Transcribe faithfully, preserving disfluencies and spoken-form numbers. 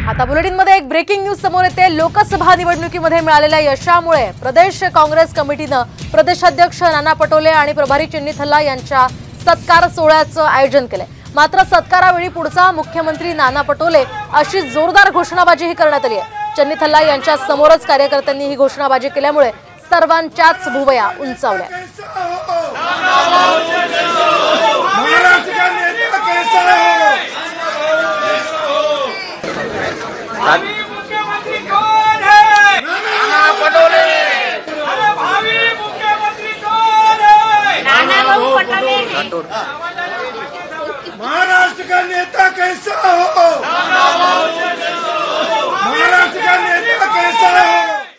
आता बुलेटिनमध्ये एक breaking news समोर येते। लोकसभा निवडणुकीमध्ये मिळालेल्या यशामुळे प्रदेश काँग्रेस कमिटीने प्रदेशाध्यक्ष नाना पटोले आणि प्रभारी चन्नीथल्ला यांच्या सत्कार सोहळ्याचं आयोजन केले। मात्र सत्कारावेळी पुढचा मुख्यमंत्री नाना पटोले अशी जोरदार घोषणाबाजी करण्यात आली आहे। चन्नीथल्ला यांच्या समोरच कार्यकर्त्यांनी ही घोषणाबाजी केल्यामुळे सर्वांच्याच भुवया उंचावल्या। मुख्यमंत्री कौन है? नाना पटोले। अरे भावी मुख्यमंत्री कौन है? नाना पटोले। महाराष्ट्र का नेता